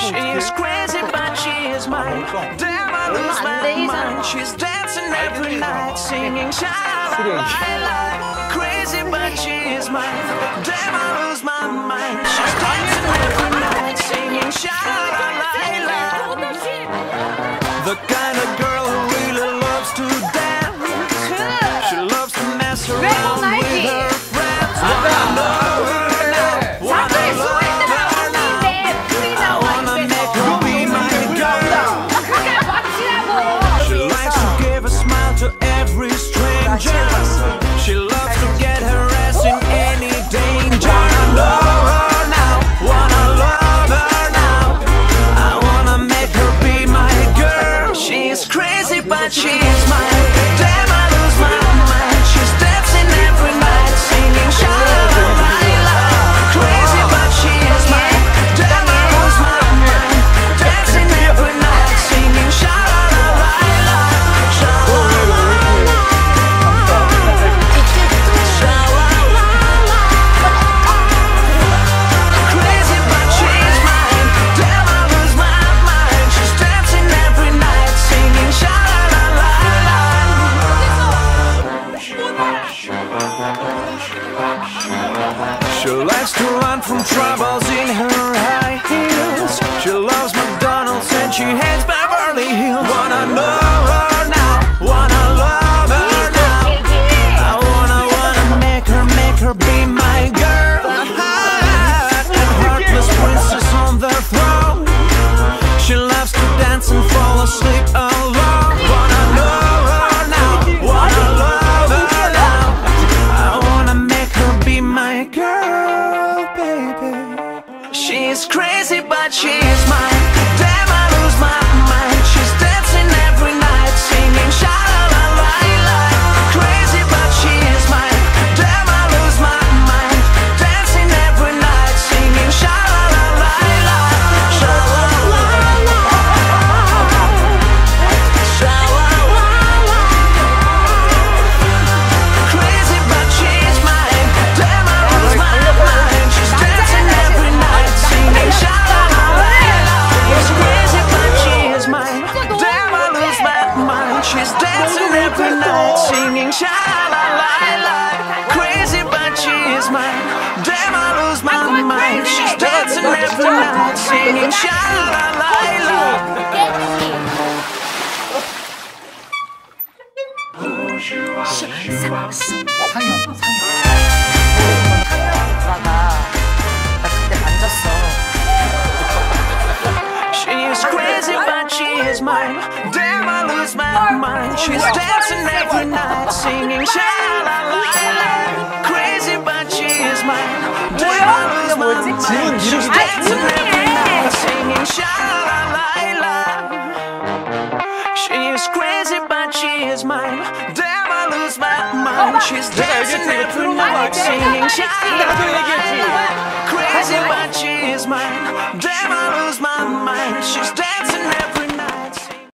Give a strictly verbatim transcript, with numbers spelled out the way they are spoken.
She's crazy, but she is mine. Damn, I lose my mind. She's dancing every night, singing sha-la-la-la. Crazy, but she is mine. Damn, I lose my mind. She's dancing every night, singing sha-la-la-la. The kind of girl who really loves to dance. She loves to mess around with her friends. Wanna love her now. Wanna love her now. I wanna make her be my girl. She likes to give a smile to every stranger. She loves to get her ass in any danger. I love her now. Wanna love her now. I wanna make her be my girl. She's crazy, but she's mine. Damn, I lose my mind. She's dancing every night, singing sha-la-la-la. Crazy, but she is mine. Damn, I lose my mind. Dancing every night, singing sha-la-la-la. Sha-la-la-la. Sha-la-la-la. Crazy, but she is mine. Damn, I lose my mind. She's dancing every night, singing sha-la-la-la. She likes to run from troubles in her high heels. She loves McDonald's and she hates Beverly Hills. Wanna know her now, wanna love her now. I wanna, wanna make her, make her be my girl. And heartless princess on the throne. She loves to dance and fall asleep alone. Wanna know her now, wanna love her now. I wanna make her be my girl, baby. She's crazy, but she's mine. Damn, I lose my mind. She's dancing every night, singing sha-la-la-la-la. Crazy, but she is mine. Damn, I lose my mind. Dancing every night, singing sha-la-la-la-la. Sha-la-la-la. Sha-la-la-la. Crazy, but she's mine. Damn, I lose my mind. She's dancing every night, singing sha-la-la-la-la. She's crazy, but she is mine. Damn, I lose my mind. She's dancing every night, singing sha-la-la-la-la. Crazy, but she is mine. Damn, I lose my mind. She's dancing every night, singing sha-la-la-la-la. She's crazy, but she is mine. Damn, I lose my mind. She's dancing every night, singing sha-la-la-la. Crazy, but she is mine. Damn, I lose my mind. She's dancing every night, singing sha-la-la-la. She is crazy, but she is mine. Damn, I lose my mind. She's dancing every night, singing sha-la-la-la. Crazy, but she is mine. Damn, I lose my mind. She's dancing every